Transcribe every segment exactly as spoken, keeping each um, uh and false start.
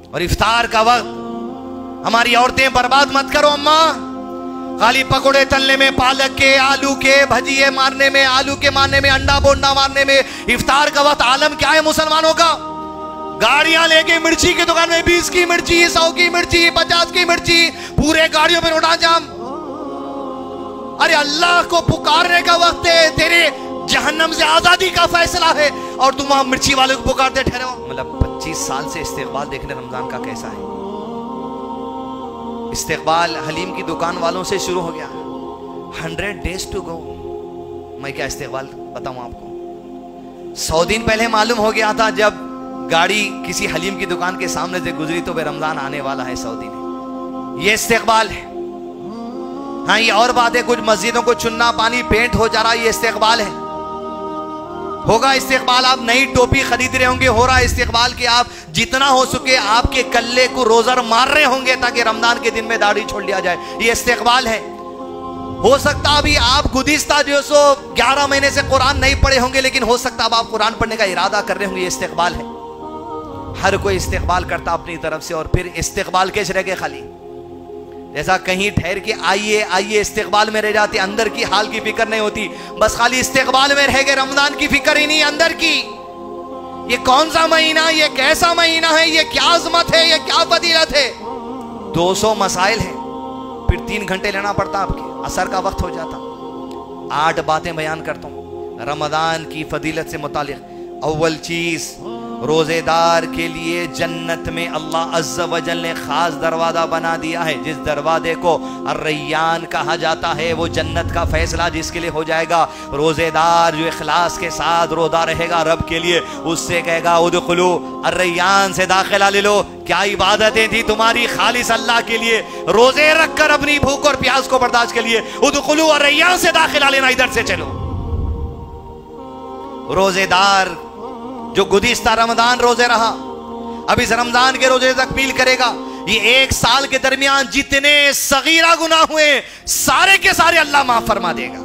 और इफ्तार का वक्त हमारी औरतें बर्बाद मत करो अम्मा, खाली पकोड़े तलने में, पालक के, आलू के भजिए मारने में, आलू के मारने में, अंडा बोंडा मारने में। इफ्तार का वक्त आलम क्या है मुसलमानों का? गाड़ियां लेके मिर्ची की दुकान में बीस की मिर्ची, सौ की मिर्ची, पचास की मिर्ची, पूरे गाड़ियों में रोड़ा जाम। अरे अल्लाह को पुकारने का वक्त है, तेरे जहन्नम से आजादी का फैसला है और तुम वहां मिर्ची वाले को पुकारते ठहरे हो। मतलब पच्चीस साल से इस्तेकबाल देखने रमजान का कैसा है। इस्तेकबाल हलीम की दुकान वालों से शुरू हो गया। Hundred days to go. मैं क्या इस्तेकबाल बताऊं आपको। सौ दिन पहले मालूम हो गया था, जब गाड़ी किसी हलीम की दुकान के सामने से गुजरी तो वे रमजान आने वाला है। सौ दिन ये इस्तेकबाल है। हाँ, ये और बात है, कुछ मस्जिदों को चुन्ना पानी पेंट हो जा रहा है, ये इस्तेकबाल है। होगा इस्तेकबाल, आप नई टोपी खरीद रहे होंगे, हो रहा है इस्तेकबाल कि आप जितना हो सके आपके कल्ले को रोजर मार रहे होंगे ताकि रमजान के दिन में दाढ़ी छोड़ लिया जाए। ये इस्तेकबाल है। हो सकता अभी आप गुज़िश्ता जो सो ग्यारह महीने से कुरान नहीं पढ़े होंगे, लेकिन हो सकता अब आप कुरान पढ़ने का इरादा कर रहे होंगे। ये इस्तेकबाल है। हर कोई इस्तेकबाल करता अपनी तरफ से, और फिर इस्तेकबाल कैसे रह गए खाली, जैसा कहीं ठहर के आइए आइए इस्तेकबाल में रह जाते, अंदर की हाल की फिक्र नहीं होती, बस खाली इस्तेकबाल में रह गए, रमजान की फिक्र ही नहीं अंदर की। ये कौन सा महीना, ये कैसा महीना है, ये क्या अजमत है, ये क्या फजीलत है। दो सौ मसाइल है, फिर तीन घंटे लेना पड़ता आपके, असर का वक्त हो जाता। आठ बातें बयान करता हूं रमजान की फजीलत से मुतालिक। अव्वल चीज, रोजेदार के लिए जन्नत में अल्लाह अज़्ज़ व जल ने खास दरवाजा बना दिया है, जिस दरवाजे को अर्रय्यान कहा जाता है। वो जन्नत का फैसला जिसके लिए हो जाएगा, रोजेदार जो इखलास के साथ रोजा रहेगा रब के लिए, उससे कहेगा उदखुलू अर्रय्यान से दाखिला ले लो। क्या इबादतें थी तुम्हारी खालिस अल्लाह के लिए, रोजे रखकर अपनी भूख और प्यास को बर्दाश्त के लिए, उदखुलू अर्रय्यान से दाखिला लेना, इधर से चलो। रोजेदार जो गुज़िश्ता रमजान रोजे रहा, अब इस रमजान के रोजे तकमील करेगा, ये एक साल के दरमियान जितने सगीरा गुनाह हुए सारे के सारे अल्लाह माफ फरमा देगा।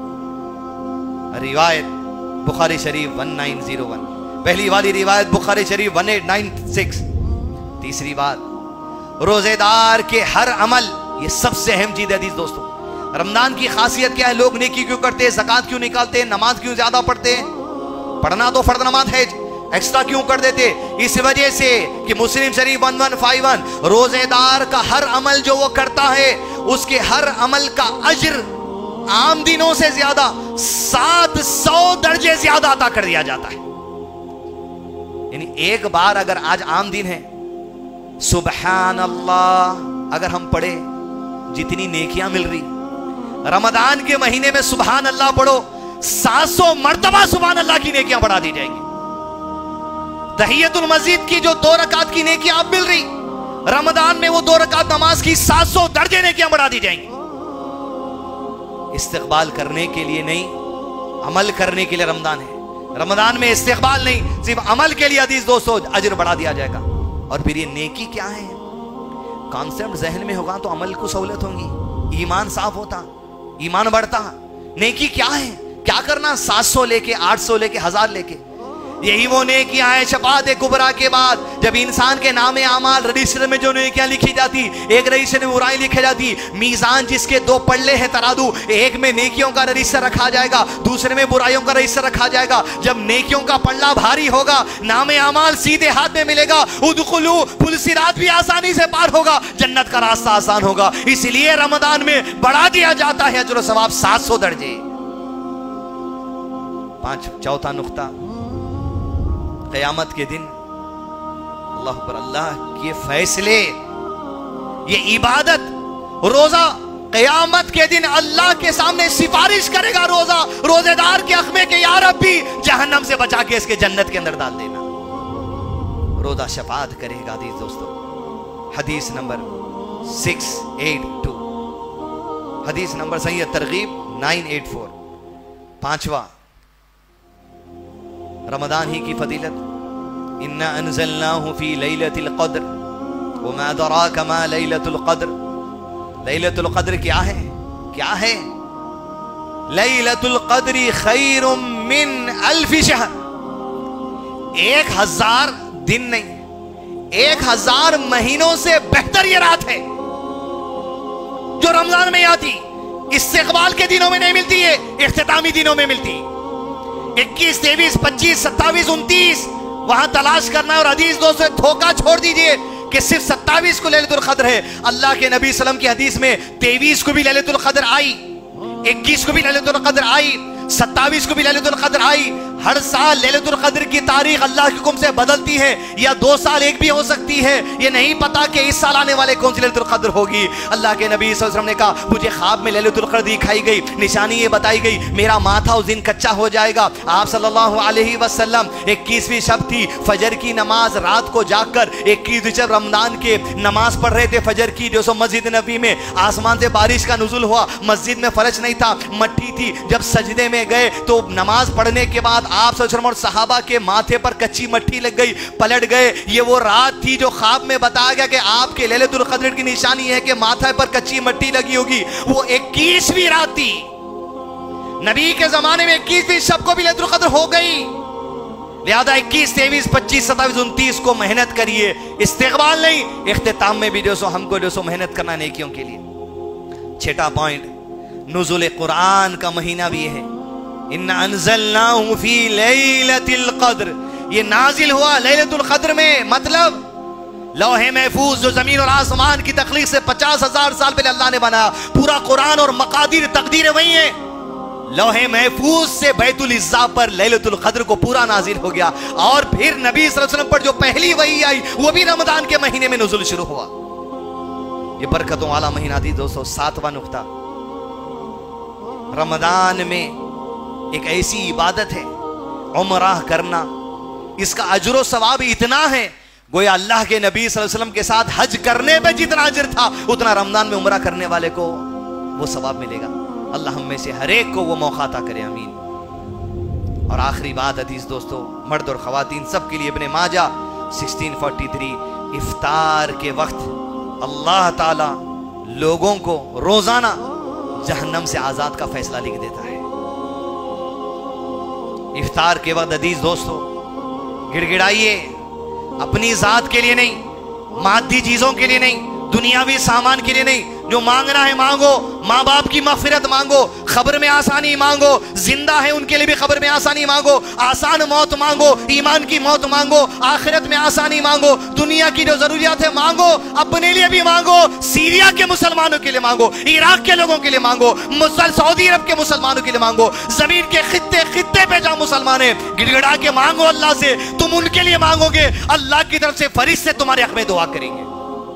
रिवायत बुखारी शरीफ उन्नीस सौ एक, पहली वाली रिवायत बुखारी शरीफ अठारह सौ छियानवे। तीसरी बात, रोजेदार के हर अमल, ये सबसे अहम चीज है हदीस दोस्तों। रमजान की खासियत क्या है? लोग नेकी क्यों करते हैं, ज़कात क्यों निकालते हैं, नमाज क्यों ज्यादा पढ़ते हैं, पढ़ना तो फर्द नमाज है, एक्स्ट्रा क्यों कर देते? इस वजह से कि मुस्लिम शरीफ एक एक पाँच एक, रोजेदार का हर अमल जो वो करता है उसके हर अमल का अज्र आम दिनों से ज्यादा सात सौ दर्जे ज्यादा अता कर दिया जाता है। यानी एक बार अगर आज आम दिन है, सुबहान अल्लाह अगर हम पढ़े, जितनी नेकियां मिल रही, रमजान के महीने में सुबहान अल्लाह पढ़ो, सात सौ मर्तबा सुबहान अल्लाह की नेकियां बढ़ा दी जाएंगी। तहियतुल मस्जिद की जो दो रकात की नेकियां आप मिल रही, रमजान में वो दो रकात नमाज की सात सौ दर्जे नेकियां बढ़ा दी जाएंगी। इस्तिकबाल करने के लिए नहीं, अमल करने के लिए रमजान है। रमजान में इस्तिकबाल नहीं, सिर्फ अमल के लिए हदीस दोस्तों अजर बढ़ा दिया जाएगा। और फिर ये नेकी क्या है, कॉन्सेप्ट जहन में होगा तो अमल को सहूलत होगी, ईमान साफ होता, ईमान बढ़ता। नेकी क्या है, क्या करना, सात सौ लेके, आठ सौ लेके, हजार लेके, यही वो नेकियां हैं शफाअत कुबरा के बाद, जब इंसान के नामे आमाल रजिस्टर में जो नेकियां लिखी जाती, एक रजिस्टर में बुराई लिखी जाती, मीजान जिसके दो पल्ले हैं तराजू, एक में नेकियों का रजिस्टर रखा जाएगा, दूसरे में बुराइयों का रजिस्टर रखा जाएगा। जब नेकियों का पल्ला भारी होगा, नामे आमाल सीधे हाथ में मिलेगा, उदखुलू पुल सिरात भी आसानी से पार होगा, जन्नत का रास्ता आसान होगा। इसलिए रमजान में बढ़ा दिया जाता है अजर सवाब सात सौ दर्जे। पांच चौथा नुक्ता, क़यामत के दिन अल्लाह पर अल्लाह के फैसले, ये इबादत रोजा क़यामत के दिन अल्लाह के सामने सिफारिश करेगा। रोजा रोजेदार के हक़ में कि या रब्बी जहन्नम से बचा के इसके जन्नत के अंदर डाल देना। रोजा शफाअत करेगा। हदीस दोस्तों, हदीस नंबर सिक्स एट टू, हदीस नंबर सही है तरगीब नाइन एट फोर। पांचवा, रमदान ही की फजीलत, इन्ना अनज़लनाहु फी लैलतिल क़द्र वमा अदराका मा लैलतुल क़द्र। लैलतुल क़द्र क्या है? क्या है? लैलतुल क़द्री खैरुम मिन अल्फि शहर। एक हजार दिन नहीं, एक हजार महीनों से बेहतर ये रात है जो रमजान में आती, इस्तिक़बाल के दिनों में नहीं मिलती है, इख्तितामी दिनों में मिलती। इक्कीस, तेईस, पच्चीस, सत्ताईस, उनतीस वहां तलाश करना। और हदीस दोस्तों धोखा छोड़ दीजिए कि सिर्फ सत्ताईस को लैलतुल क़द्र है। अल्लाह के नबी सल्लल्लाहु अलैहि वसल्लम की हदीस में तेईस को भी लैलतुल क़द्र आई, इक्कीस को भी लैलतुल क़द्र आई, सत्ताईस को भी लैलतुल क़द्र आई। हर साल लैलतुल क़द्र की तारीख अल्लाह के हुक्म से बदलती है, या दो साल एक भी हो सकती है। ये नहीं पता कि इस साल आने वाले कौन सी लैलतुल क़द्र होगी। अल्लाह के नबी सल्लल्लाहु अलैहि वसल्लम ने कहा मुझे ख्वाब में लैलतुल क़द्र दिखाई गई, निशानी ये बताई गई मेरा माथा उस दिन कच्चा हो जाएगा। आप सल्लल्लाहु अलैहि वसल्लम इक्कीसवीं शब थी, फजर की नमाज रात को जाकर इक्कीस जब रमजान के नमाज पढ़ रहे थे फजर की, जो सो मस्जिद नबी में आसमान से बारिश का नुज़ुल हुआ। मस्जिद में फर्श नहीं था, मट्टी थी। जब सजदे में गए तो नमाज पढ़ने के बाद आप सल्लल्लाहु और सहाबा के माथे पर कच्ची मट्टी लग गई, पलट गए। ये वो रात थी जो ख्वाब में बताया गया कि आपके लैलतुल क़द्र की निशानी है कि माथे पर कच्ची मट्टी लगी होगी। वो इक्कीसवीं रात थी। नबी के जमाने में इक्कीसवीं शब को भी लैलतुल क़द्र हो गई। लिहाजा इक्कीस, तेईस, पच्चीस, सत्ताईस, उनतीस को मेहनत करिए, इस्तिक़बाल नहीं, इख्तिताम में भी जो सो हमको जो सो मेहनत करना नेकियों के लिए। छठा पॉइंट, नुज़ुल कुरान का महीना भी है। इन्ना अंज़लनाहु फी लैलतिल क़द्र, ये नाजिल हुआ लैलतुल क़द्र में। मतलब लौहे महफूज जो जमीन और आसमान की तख्लीक से पचास हजार साल पहले अल्लाह ने बनाया, पूरा कुरान और मकादीर तकदीरें वही है। लौहे महफूज से बैतुल इज़्ज़ा पर लैलतुल क़द्र को पूरा नाजिल हो गया। और फिर नबी सल्लल्लाहु अलैहि वसल्लम पर जो पहली वही आई वो भी रमजान के महीने में नुज़ुल शुरू हुआ। ये बरकतों वाला महीना थी दोस्तों। सातवां नुक्ता, रमजान में एक ऐसी इबादत है उम्राह करना, इसका अजर व सवाब इतना है गोया अल्लाह के नबी सल्लल्लाहु अलैहि वसल्लम के साथ हज करने पे जितना अजर था उतना रमजान में उम्रा करने वाले को वो सवाब मिलेगा। अल्लाह हम में से हर एक को वो मौका अता करे, आमीन। और आखिरी बात हदीस दोस्तों, मर्द और ख़वातीन सब के लिए इब्ने माजा सोलह सौ तैंतालीस, इफ्तार के वक्त अल्लाह ताला लोगों को रोजाना जहन्नम से आजाद का फैसला लिख देता है। इफ्तार के वक्त हदीस दोस्तों, गिड़गिड़ाइए, अपनी जात के लिए नहीं, मादी चीजों के लिए नहीं, दुनियावी सामान के लिए नहीं। जो मांगना है मांगो, माँ बाप की मग़फ़िरत मांगो, खबर में आसानी मांगो, जिंदा है उनके लिए भी खबर में आसानी मांगो, आसान मौत मांगो, ईमान की मौत मांगो, आखिरत में आसानी मांगो, दुनिया की जो जरूरियात है मांगो, अपने लिए भी मांगो, सीरिया के मुसलमानों के लिए मांगो, इराक के लोगों के लिए मांगो, सऊदी अरब के मुसलमानों के लिए मांगो, जमीन के खित्ते खित्ते पे जहाँ मुसलमान है गिड़गिड़ा के मांगो अल्लाह से। तुम उनके लिए मांगोगे, अल्लाह की तरफ से फरिश्ते तुम्हारे हक में दुआ करेंगे।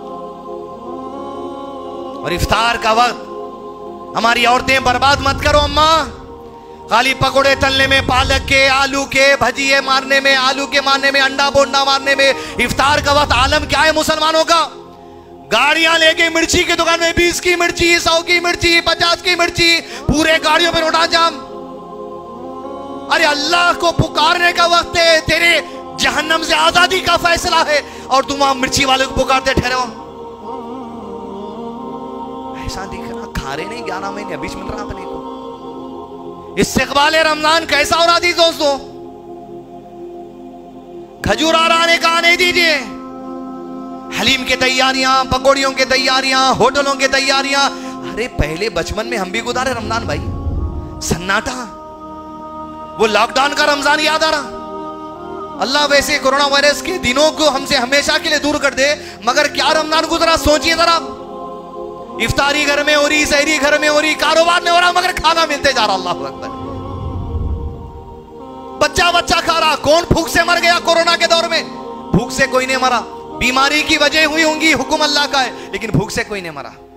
और इफ्तार का वक्त हमारी औरतें बर्बाद मत करो अम्मा, खाली पकोड़े तलने में, पालक के, आलू के भजिए मारने में, आलू के मारने में, अंडा बोंडा मारने में। इफ्तार का वक्त आलम क्या है मुसलमानों का? गाड़ियां लेके मिर्ची की दुकान में बीस की मिर्ची, सौ की मिर्ची, पचास की मिर्ची, पूरे गाड़ियों में रोडा जाम। अरे अल्लाह को पुकारने का वक्त है, तेरे जहन्नम से आजादी का फैसला है और तुम वहां मिर्ची वाले को पुकारते ठहरे हो। ऐसा दिख रहा, खा रहे नहीं, ग्यारह महीने बीच मिल रहा अपने को। इस्तिक़बाल रमजान कैसा हो रहा थी दोस्तों? खजूर आ रहा का आने दीजिए, हलीम की तैयारियां, पकौड़ियों की तैयारियां, होटलों की तैयारियां। अरे पहले बचपन में हम भी गुजारे रमजान भाई, सन्नाटा, वो लॉकडाउन का रमजान याद आ रहा। अल्लाह वैसे कोरोना वायरस के दिनों को हमसे हमेशा के लिए दूर कर दे, मगर क्या रमजान गुजरा सोचिए जरा। इफ्तारी घर में हो रही, सहरी घर में हो रही, कारोबार में हो रहा, मगर खाना मिलते जा रहा। अल्लाहू अकबर। बच्चा बच्चा खा रहा। कौन भूख से मर गया कोरोना के दौर में? भूख से कोई नहीं मरा, बीमारी की वजह हुई होंगी, हुक्म अल्लाह का है, लेकिन भूख से कोई नहीं मरा।